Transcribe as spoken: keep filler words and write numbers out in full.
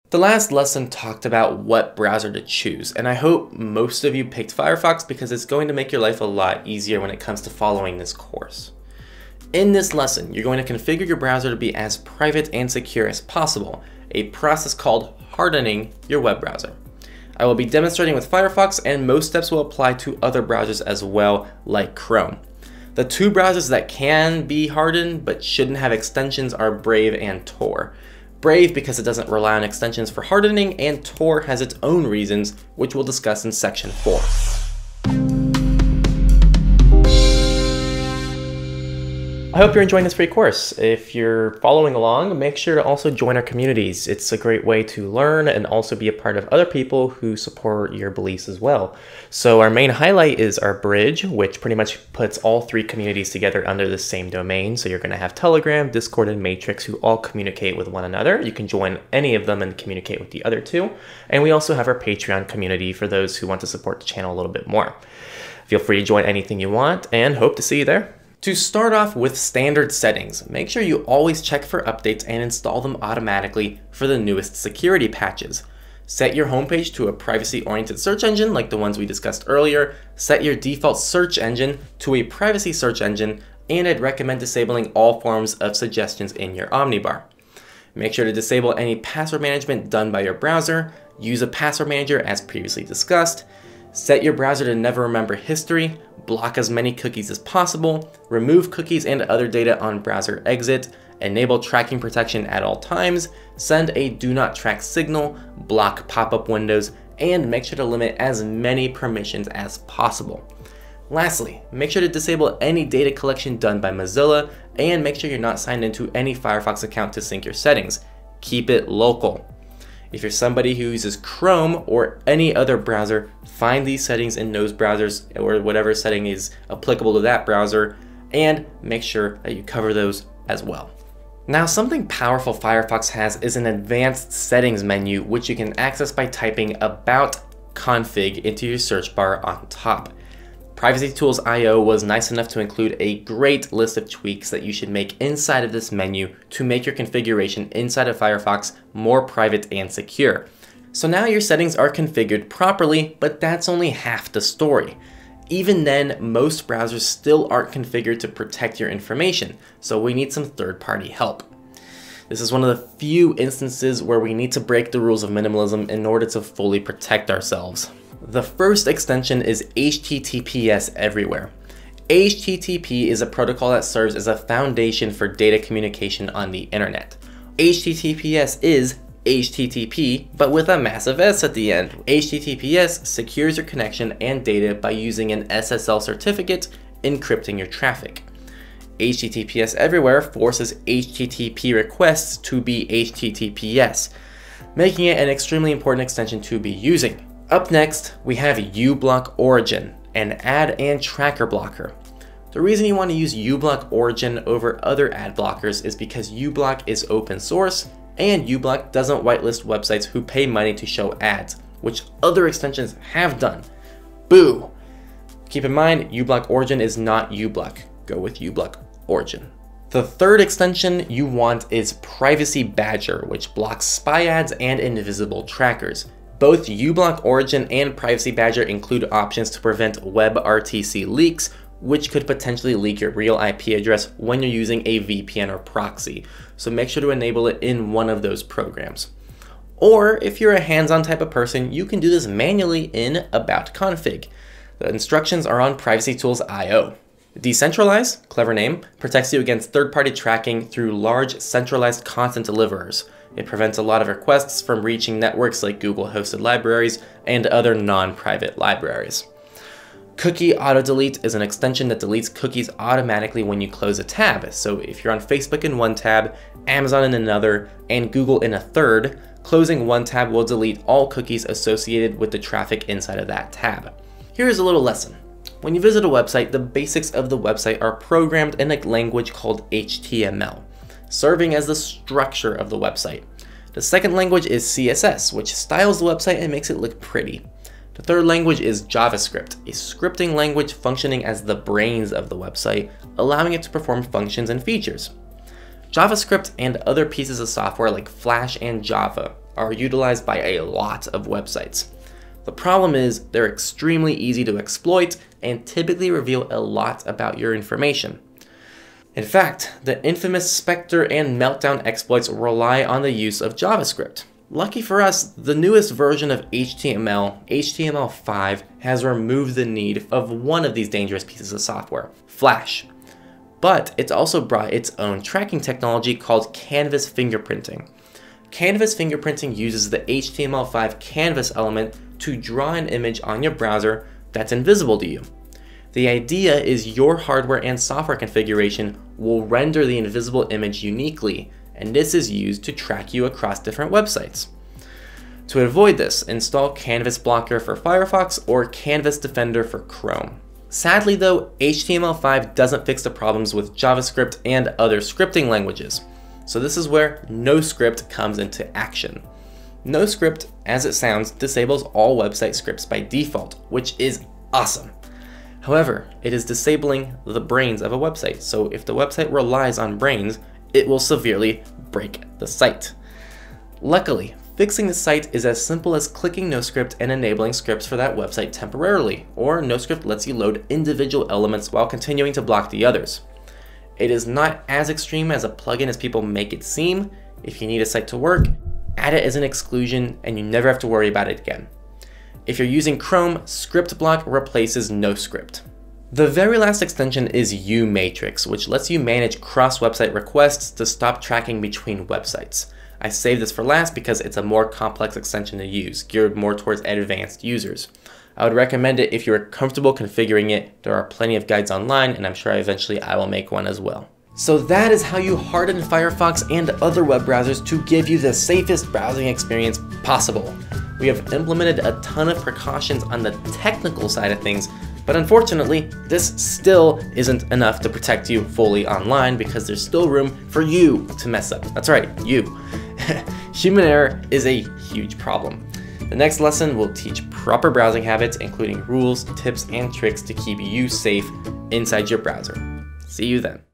The last lesson talked about what browser to choose, and I hope most of you picked Firefox because it's going to make your life a lot easier when it comes to following this course. In this lesson, you're going to configure your browser to be as private and secure as possible, a process called hardening your web browser. I will be demonstrating with Firefox, and most steps will apply to other browsers as well, like Chrome. The two browsers that can be hardened but shouldn't have extensions are Brave and Tor. Brave because it doesn't rely on extensions for hardening, and Tor has its own reasons, which we'll discuss in section four. I hope you're enjoying this free course. If you're following along, make sure to also join our communities. It's a great way to learn and also be a part of other people who support your beliefs as well. So our main highlight is our bridge, which pretty much puts all three communities together under the same domain. So you're going to have Telegram, Discord, and Matrix who all communicate with one another. You can join any of them and communicate with the other two. And we also have our Patreon community for those who want to support the channel a little bit more. Feel free to join anything you want, and hope to see you there. To start off with standard settings, make sure you always check for updates and install them automatically for the newest security patches. Set your homepage to a privacy-oriented search engine like the ones we discussed earlier. Set your default search engine to a privacy search engine, and I'd recommend disabling all forms of suggestions in your Omnibar. Make sure to disable any password management done by your browser. Use a password manager as previously discussed. Set your browser to never remember history. Block as many cookies as possible, remove cookies and other data on browser exit, enable tracking protection at all times, send a do not track signal, block pop-up windows, and make sure to limit as many permissions as possible. Lastly, make sure to disable any data collection done by Mozilla, and make sure you're not signed into any Firefox account to sync your settings. Keep it local. If you're somebody who uses Chrome or any other browser, find these settings in those browsers or whatever setting is applicable to that browser, and make sure that you cover those as well. Now, something powerful Firefox has is an advanced settings menu, which you can access by typing about config into your search bar on top. Privacy Tools dot i o was nice enough to include a great list of tweaks that you should make inside of this menu to make your configuration inside of Firefox more private and secure. So now your settings are configured properly, but that's only half the story. Even then, most browsers still aren't configured to protect your information, so we need some third-party help. This is one of the few instances where we need to break the rules of minimalism in order to fully protect ourselves. The first extension is H T T P S Everywhere. H T T P is a protocol that serves as a foundation for data communication on the internet. H T T P S is H T T P, but with a massive S at the end. H T T P S secures your connection and data by using an S S L certificate, encrypting your traffic. H T T P S Everywhere forces H T T P requests to be H T T P S, making it an extremely important extension to be using. Up next, we have uBlock Origin, an ad and tracker blocker. The reason you want to use uBlock Origin over other ad blockers is because uBlock is open source, and uBlock doesn't whitelist websites who pay money to show ads, which other extensions have done. Boo! Keep in mind, uBlock Origin is not uBlock. Go with uBlock Origin. The third extension you want is Privacy Badger, which blocks spy ads and invisible trackers. Both uBlock Origin and Privacy Badger include options to prevent WebRTC leaks, which could potentially leak your real I P address when you're using a V P N or proxy. So make sure to enable it in one of those programs. Or if you're a hands-on type of person, you can do this manually in About Config. The instructions are on Privacy Tools dot i o. Decentralize, clever name, protects you against third-party tracking through large centralized content deliverers. It prevents a lot of requests from reaching networks like Google-hosted libraries and other non-private libraries. Cookie Auto-Delete is an extension that deletes cookies automatically when you close a tab. So if you're on Facebook in one tab, Amazon in another, and Google in a third, closing one tab will delete all cookies associated with the traffic inside of that tab. Here's a little lesson. When you visit a website, the basics of the website are programmed in a language called H T M L, serving as the structure of the website. The second language is C S S, which styles the website and makes it look pretty. The third language is JavaScript, a scripting language functioning as the brains of the website, allowing it to perform functions and features. JavaScript and other pieces of software like Flash and Java are utilized by a lot of websites. The problem is they're extremely easy to exploit and typically reveal a lot about your information. In fact, the infamous Spectre and Meltdown exploits rely on the use of JavaScript. Lucky for us, the newest version of H T M L, H T M L five, has removed the need of one of these dangerous pieces of software, Flash. But it's also brought its own tracking technology called canvas fingerprinting. Canvas fingerprinting uses the H T M L five canvas element to draw an image on your browser that's invisible to you. The idea is your hardware and software configuration will render the invisible image uniquely, and this is used to track you across different websites. To avoid this, install Canvas Blocker for Firefox or Canvas Defender for Chrome. Sadly though, H T M L five doesn't fix the problems with JavaScript and other scripting languages. So this is where Noscript comes into action. Noscript, as it sounds, disables all website scripts by default, which is awesome. However, it is disabling the brains of a website, so if the website relies on brains, it will severely break the site. Luckily, fixing the site is as simple as clicking Noscript and enabling scripts for that website temporarily, or Noscript lets you load individual elements while continuing to block the others. It is not as extreme as a plugin as people make it seem. If you need a site to work, add it as an exclusion and you never have to worry about it again. If you're using Chrome, script block replaces Noscript. The very last extension is YouMay, which lets you manage cross-website requests to stop tracking between websites. I saved this for last because it's a more complex extension to use, geared more towards advanced users. I would recommend it if you're comfortable configuring it. There are plenty of guides online, and I'm sure eventually I will make one as well. So that is how you harden Firefox and other web browsers to give you the safest browsing experience possible. We have implemented a ton of precautions on the technical side of things, but unfortunately, this still isn't enough to protect you fully online because there's still room for you to mess up. That's right, you. Human error is a huge problem. The next lesson will teach proper browsing habits, including rules, tips, and tricks to keep you safe inside your browser. See you then.